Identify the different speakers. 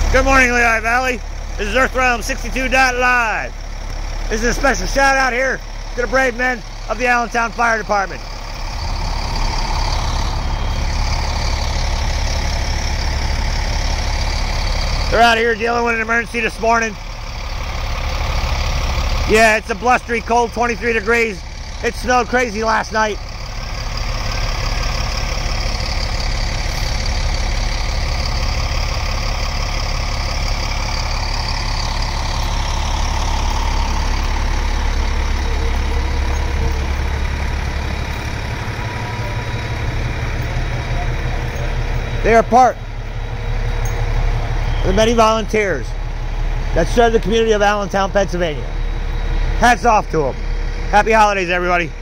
Speaker 1: Good morning, Lehigh Valley. This is EarthRealm62.Live. This is a special shout out here to the brave men of the Allentown Fire Department. They're out here dealing with an emergency this morning. Yeah, it's a blustery cold, 23 degrees. It snowed crazy last night. They are part of the many volunteers that serve the community of Allentown, Pennsylvania. Hats off to them. Happy holidays, everybody.